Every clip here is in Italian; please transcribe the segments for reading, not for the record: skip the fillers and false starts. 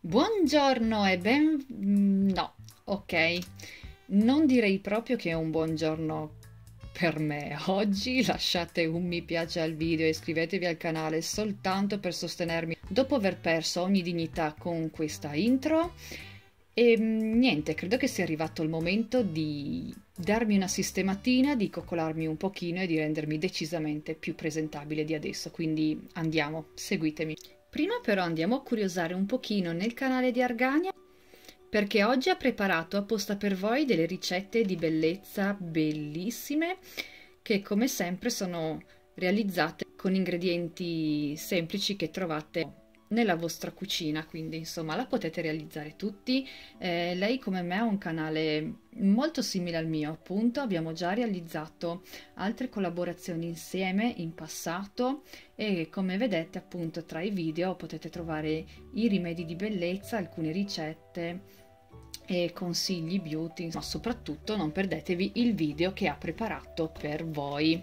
Buongiorno e no, ok, non direi proprio che è un buongiorno per me. Oggi lasciate un mi piace al video e iscrivetevi al canale soltanto per sostenermi dopo aver perso ogni dignità con questa intro. E niente, credo che sia arrivato il momento di darmi una sistematina, di coccolarmi un pochino e di rendermi decisamente più presentabile di adesso. Quindi andiamo, seguitemi. Prima però andiamo a curiosare un pochino nel canale di Argania perché oggi ha preparato apposta per voi delle ricette di bellezza bellissime che come sempre sono realizzate con ingredienti semplici che trovate nella vostra cucina, quindi insomma la potete realizzare tutti. Lei come me ha un canale molto simile al mio, appunto abbiamo già realizzato altre collaborazioni insieme in passato e come vedete appunto tra i video potete trovare i rimedi di bellezza, alcune ricette e consigli beauty, ma soprattutto non perdetevi il video che ha preparato per voi.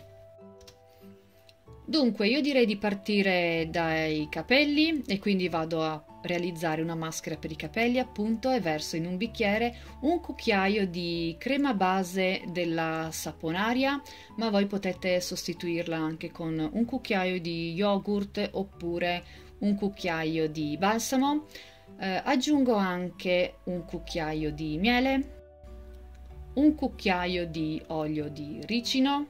Dunque io direi di partire dai capelli e quindi vado a realizzare una maschera per i capelli appunto e verso in un bicchiere un cucchiaio di crema base della saponaria, ma voi potete sostituirla anche con un cucchiaio di yogurt oppure un cucchiaio di balsamo. Aggiungo anche un cucchiaio di miele, un cucchiaio di olio di ricino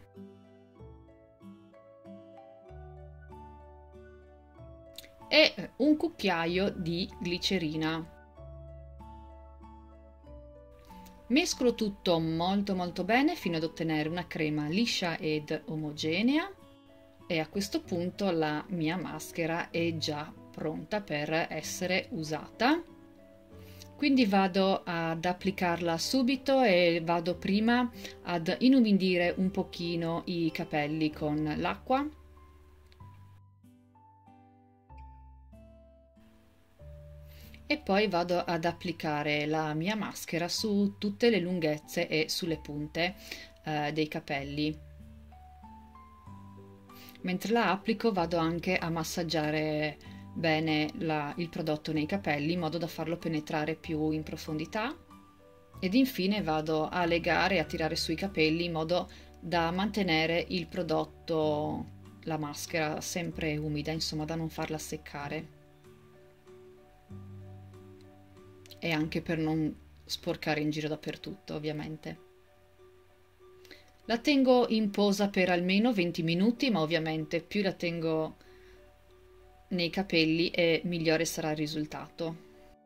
e un cucchiaio di glicerina. Mescolo tutto molto bene fino ad ottenere una crema liscia ed omogenea e a questo punto la mia maschera è già pronta per essere usata. Quindi vado ad applicarla subito e vado prima ad inumidire un pochino i capelli con l'acqua. E poi vado ad applicare la mia maschera su tutte le lunghezze e sulle punte dei capelli. Mentre la applico vado anche a massaggiare bene il prodotto nei capelli in modo da farlo penetrare più in profondità ed infine vado a legare e a tirare sui capelli in modo da mantenere il prodotto, la maschera sempre umida, insomma da non farla seccare. E anche per non sporcare in giro dappertutto, ovviamente. La tengo in posa per almeno 20 minuti, ma ovviamente più la tengo nei capelli e migliore sarà il risultato.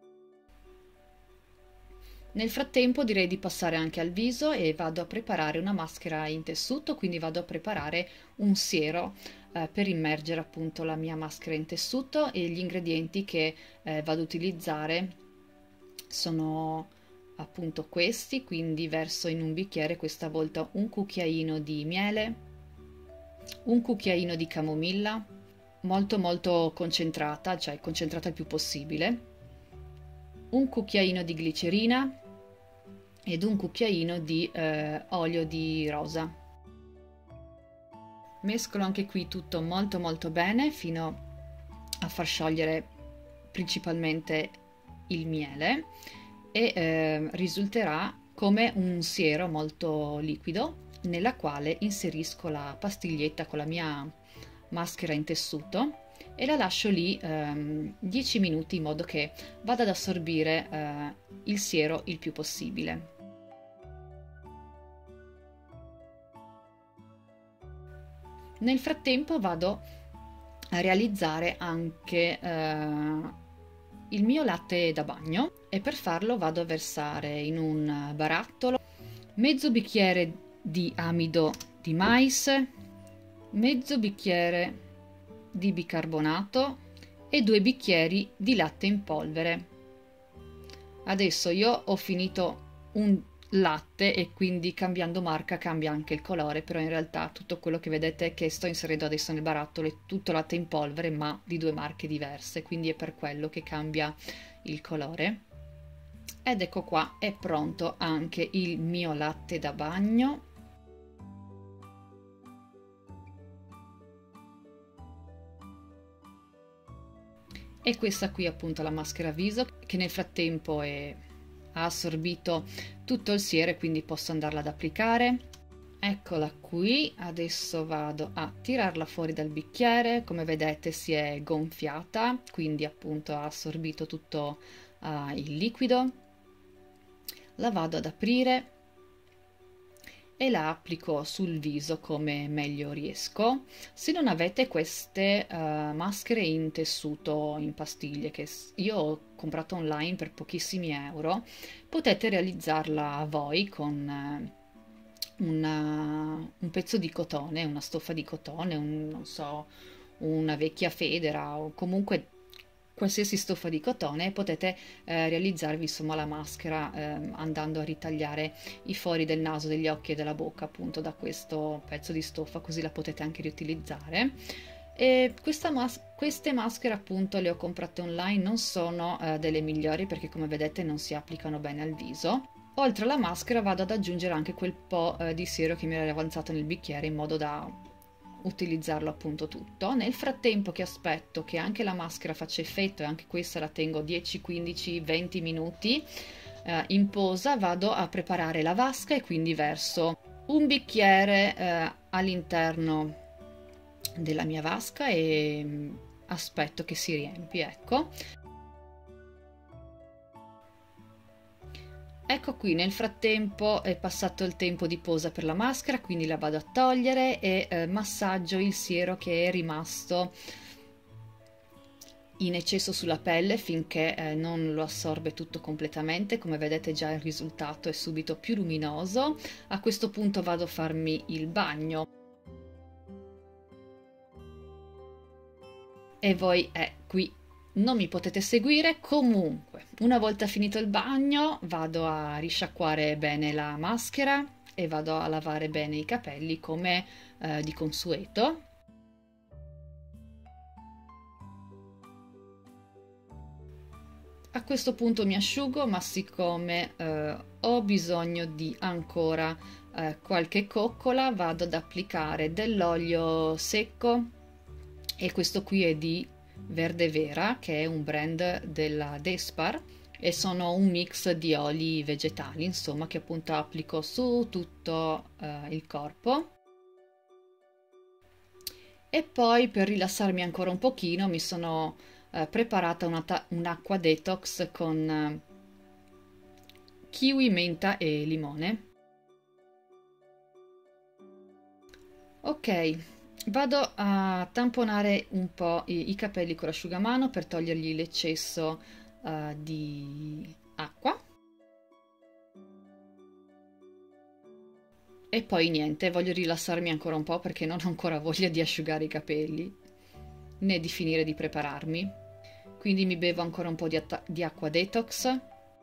Nel frattempo direi di passare anche al viso e vado a preparare una maschera in tessuto, quindi vado a preparare un siero per immergere appunto la mia maschera in tessuto e gli ingredienti che vado ad utilizzare sono appunto questi, quindi verso in un bicchiere questa volta un cucchiaino di miele, un cucchiaino di camomilla, molto concentrata, cioè concentrata il più possibile, un cucchiaino di glicerina ed un cucchiaino di olio di rosa. Mescolo anche qui tutto molto bene fino a far sciogliere principalmente il miele e risulterà come un siero molto liquido nella quale inserisco la pastiglietta con la mia maschera in tessuto e la lascio lì 10 minuti in modo che vada ad assorbire il siero il più possibile. Nel frattempo vado a realizzare anche il mio latte da bagno e per farlo vado a versare in un barattolo mezzo bicchiere di amido di mais, mezzo bicchiere di bicarbonato e 2 bicchieri di latte in polvere. Adesso io ho finito un latte e quindi cambiando marca cambia anche il colore, però in realtà tutto quello che vedete che sto inserendo adesso nel barattolo è tutto latte in polvere ma di 2 marche diverse, quindi è per quello che cambia il colore. Ed ecco qua, è pronto anche il mio latte da bagno. E questa qui è appunto la maschera viso che nel frattempo ha assorbito tutto il siero, quindi posso andarla ad applicare. Eccola qui, adesso vado a tirarla fuori dal bicchiere. Come vedete si è gonfiata, quindi appunto ha assorbito tutto il liquido. La vado ad aprire e la applico sul viso come meglio riesco. Se non avete queste maschere in tessuto in pastiglie che io ho comprato online per pochissimi euro, potete realizzarla voi con un pezzo di cotone, una stoffa di cotone, non so, una vecchia federa o comunque qualsiasi stoffa di cotone, e potete realizzarvi insomma la maschera andando a ritagliare i fori del naso, degli occhi e della bocca appunto da questo pezzo di stoffa, così la potete anche riutilizzare. E queste maschere appunto le ho comprate online, non sono delle migliori perché come vedete non si applicano bene al viso. Oltre alla maschera vado ad aggiungere anche quel po' di siero che mi era avanzato nel bicchiere in modo da utilizzarlo appunto tutto. Nel frattempo che aspetto che anche la maschera faccia effetto, e anche questa la tengo 10, 15, 20 minuti in posa, vado a preparare la vasca e quindi verso un bicchiere all'interno della mia vasca e aspetto che si riempi, ecco. Ecco qui, nel frattempo è passato il tempo di posa per la maschera, quindi la vado a togliere e massaggio il siero che è rimasto in eccesso sulla pelle finché non lo assorbe tutto completamente. Come vedete già il risultato è subito più luminoso. A questo punto vado a farmi il bagno. E voi qui non mi potete seguire. Comunque, una volta finito il bagno vado a risciacquare bene la maschera e vado a lavare bene i capelli come di consueto. A questo punto mi asciugo, ma siccome ho bisogno di ancora qualche coccola, vado ad applicare dell'olio secco, e questo qui è di Verde Vera, che è un brand della Despar, e sono un mix di oli vegetali, insomma, che appunto applico su tutto il corpo. E poi per rilassarmi ancora un pochino mi sono preparata un'acqua detox con kiwi, menta e limone. Ok, vado a tamponare un po' i capelli con l'asciugamano per togliergli l'eccesso di acqua. E poi niente, voglio rilassarmi ancora un po' perché non ho ancora voglia di asciugare i capelli, né di finire di prepararmi. Quindi mi bevo ancora un po' di acqua detox.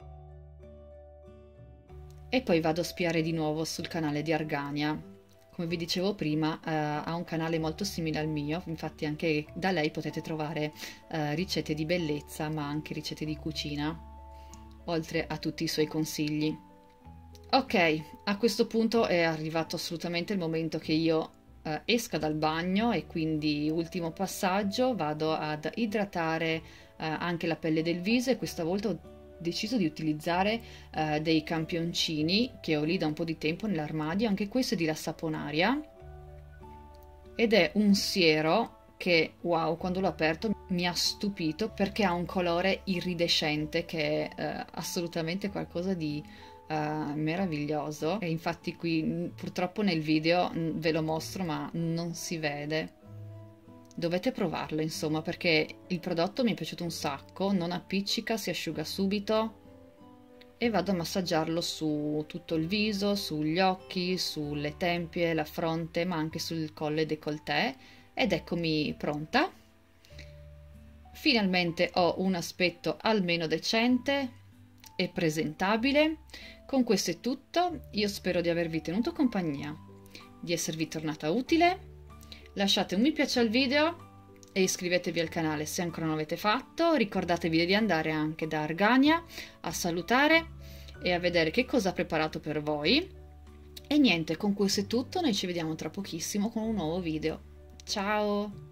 E poi vado a spiare di nuovo sul canale di Argania. Come vi dicevo prima, ha un canale molto simile al mio, infatti anche da lei potete trovare ricette di bellezza, ma anche ricette di cucina, oltre a tutti i suoi consigli. Ok, a questo punto è arrivato assolutamente il momento che io esca dal bagno, e quindi ultimo passaggio, vado ad idratare anche la pelle del viso, e questa volta ho deciso di utilizzare dei campioncini che ho lì da un po' di tempo nell'armadio. Anche questo è di La Saponaria ed è un siero che, wow, quando l'ho aperto mi ha stupito perché ha un colore iridescente che è assolutamente qualcosa di meraviglioso. E infatti qui purtroppo nel video ve lo mostro ma non si vede. Dovete provarlo insomma, perché il prodotto mi è piaciuto un sacco, non appiccica, si asciuga subito. E vado a massaggiarlo su tutto il viso, sugli occhi, sulle tempie, la fronte, ma anche sul collo e décolleté. Ed eccomi pronta. Finalmente ho un aspetto almeno decente e presentabile. Con questo è tutto, io spero di avervi tenuto compagnia, di esservi tornata utile. Lasciate un mi piace al video e iscrivetevi al canale se ancora non l'avete fatto. Ricordatevi di andare anche da Argania a salutare e a vedere che cosa ha preparato per voi. E niente, con questo è tutto, noi ci vediamo tra pochissimo con un nuovo video. Ciao!